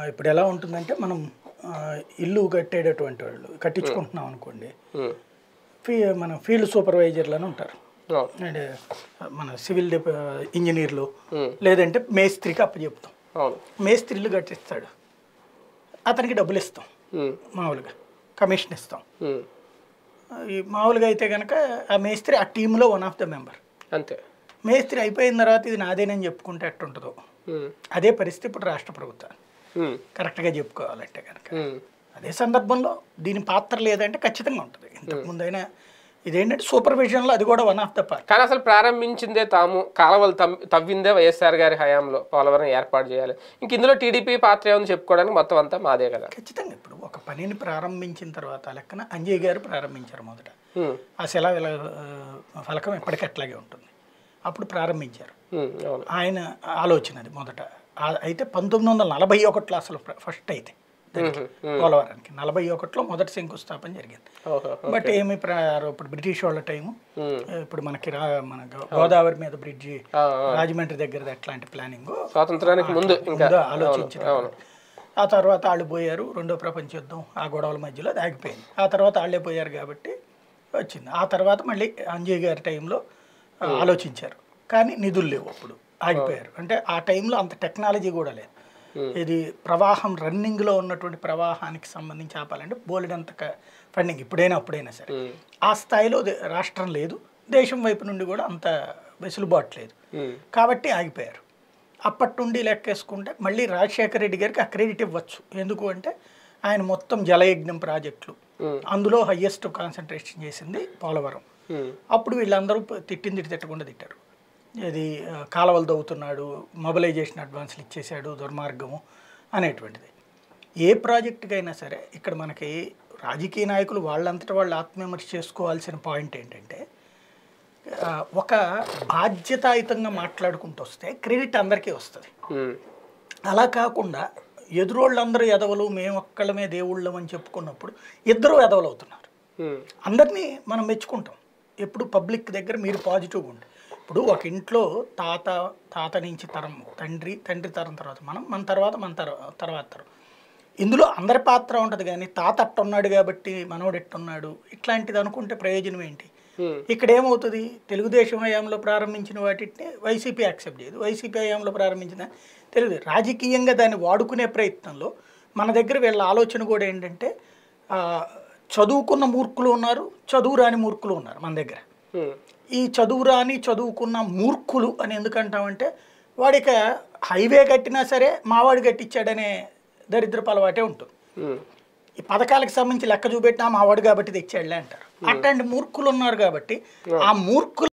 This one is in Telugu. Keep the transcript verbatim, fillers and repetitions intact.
ఇప్పుడు ఎలా ఉంటుందంటే మనం ఇల్లు కట్టేటటువంటి వాళ్ళు కట్టించుకుంటున్నాం అనుకోండి, ఫీ మన ఫీల్డ్ సూపర్వైజర్లు అని ఉంటారు, అంటే మన సివిల్ ఇంజనీర్లు లేదంటే మేస్త్రికి అప్పచెప్తాం. మేస్త్రీలు కట్టిస్తాడు, అతనికి డబ్బులు ఇస్తాం, మామూలుగా కమిషన్ ఇస్తాం. ఈ మామూలుగా అయితే కనుక ఆ మేస్త్రి ఆ టీంలో వన్ ఆఫ్ ద మెంబర్ అంతే. మేస్త్రి అయిపోయిన తర్వాత ఇది నాదేనని చెప్పుకుంటే ఎట్టుంటుందో అదే పరిస్థితి ఇప్పుడు రాష్ట్ర ప్రభుత్వం కరెక్ట్గా చెప్పుకోవాలంటే కనుక. అదే సందర్భంలో దీని పాత్ర లేదంటే ఖచ్చితంగా ఉంటుంది. ఇంతకుముందు అయినా ఇదేంటంటే సూపర్విజన్లో అది కూడా వన్ ఆఫ్ ద పార్ట్. కానీ అసలు ప్రారంభించిందే తాము, కాలువలు తవ్విందే వైఎస్ఆర్ గారి హయాంలో పోలవరం ఏర్పాటు చేయాలి. ఇంక ఇందులో టీడీపీ పాత్ర ఏమని చెప్పుకోవడానికి మొత్తం అంతా మాదే కదా. ఖచ్చితంగా ఇప్పుడు ఒక పనిని ప్రారంభించిన తర్వాత లెక్కన అంజయ్ గారు ప్రారంభించారు మొదట. ఆ శిలా ఫలకం ఎప్పటికట్లాగే ఉంటుంది, అప్పుడు ప్రారంభించారు. ఆయన ఆలోచన అది మొదట. అయితే పంతొమ్మిది వందల నలభై ఒకటిలో అసలు ఫస్ట్ అయితే పోలవరానికి నలభై ఒకటిలో మొదటి శంకుస్థాపన జరిగింది. బట్ ఏమి ఇప్పుడు బ్రిటిష్ వాళ్ళ టైము, ఇప్పుడు మనకి రా మన గోదావరి మీద బ్రిడ్జి రాజమండ్రి దగ్గర ఎట్లాంటి ప్లానింగ్ స్వాతంత్రానికి ముందు ఆలోచించారు. ఆ తర్వాత వాళ్ళు పోయారు, రెండో ప్రపంచ యుద్ధం ఆ గొడవల మధ్యలో అది ఆగిపోయింది. ఆ తర్వాత వాళ్ళే పోయారు కాబట్టి వచ్చింది. ఆ తర్వాత మళ్ళీ అంజయ్ గారి టైంలో ఆలోచించారు, కానీ నిధులు లేవు, అప్పుడు ఆగిపోయారు. అంటే ఆ టైంలో అంత టెక్నాలజీ కూడా లేదు. ఇది ప్రవాహం రన్నింగ్లో ఉన్నటువంటి ప్రవాహానికి సంబంధించి ఆపాలంటే బోలెడంత ఫండింగ్ ఇప్పుడైనా అప్పుడైనా సరే ఆ స్థాయిలో రాష్ట్రం లేదు, దేశం వైపు నుండి కూడా అంత వెసులుబాటు లేదు, కాబట్టి ఆగిపోయారు. అప్పటి నుండి లెక్కేసుకుంటే మళ్ళీ రాజశేఖర రెడ్డి గారికి ఆ క్రెడిట్ ఇవ్వచ్చు. ఎందుకు అంటే ఆయన మొత్తం జలయజ్ఞం ప్రాజెక్టులు అందులో హయ్యెస్ట్ కాన్సన్ట్రేషన్ చేసింది పోలవరం. అప్పుడు వీళ్ళందరూ తిట్టింది తిట్టకుండా తిట్టారు. ఇది కాలువలు దవ్వుతున్నాడు, మొబిలైజేషన్ అడ్వాన్స్లు ఇచ్చేసాడు, దుర్మార్గము అనేటువంటిది. ఏ ప్రాజెక్టుకైనా సరే ఇక్కడ మనకి రాజకీయ నాయకులు వాళ్ళంతటా వాళ్ళు ఆత్మవిమర్శ చేసుకోవాల్సిన పాయింట్ ఏంటంటే, ఒక బాధ్యతాయుతంగా మాట్లాడుకుంటూ వస్తే క్రెడిట్ అందరికీ వస్తుంది. అలా కాకుండా ఎదురోళ్ళందరూ ఎదవలు, మేము ఒక్కళ్ళమే దేవుళ్ళం అని చెప్పుకున్నప్పుడు ఇద్దరు ఎదవలు అవుతున్నారు. అందరినీ మనం మెచ్చుకుంటాం ఎప్పుడు పబ్లిక్ దగ్గర మీరు పాజిటివ్గా ఉండి. ఇప్పుడు ఒక ఇంట్లో తాత తాత నుంచి తరం తండ్రి, తండ్రి తరం తర్వాత మనం, మన తర్వాత మన తర్వాత తర్వాత తరం, ఇందులో అందరి పాత్ర ఉంటుంది. కానీ తాత అట్టున్నాడు కాబట్టి మనోడు ఎట్టున్నాడు ఇట్లాంటిది అనుకుంటే ప్రయోజనం ఏంటి? ఇక్కడ ఏమవుతుంది, తెలుగుదేశం హయాంలో ప్రారంభించిన వాటిని వైసీపీ యాక్సెప్ట్ చేయదు, వైసీపీ హయాంలో ప్రారంభించిన తెలుగు రాజకీయంగా దాన్ని వాడుకునే ప్రయత్నంలో మన దగ్గర వీళ్ళ ఆలోచన కూడా ఏంటంటే చదువుకున్న మూర్ఖులు ఉన్నారు, చదువు రాని మూర్ఖులు ఉన్నారు మన దగ్గర. ఈ చదువు రాని చదువుకున్న మూర్ఖులు అని ఎందుకంటామంటే వాడిక హైవే కట్టినా సరే మావాడు కట్టించాడనే దరిద్రపు అలవాటే ఉంటుంది. ఈ పథకాలకు సంబంధించి లెక్క చూపెట్టినా మావాడు కాబట్టి తెచ్చాడులే అంటారు. అట్లాంటి మూర్ఖులు ఉన్నారు కాబట్టి ఆ మూర్ఖులు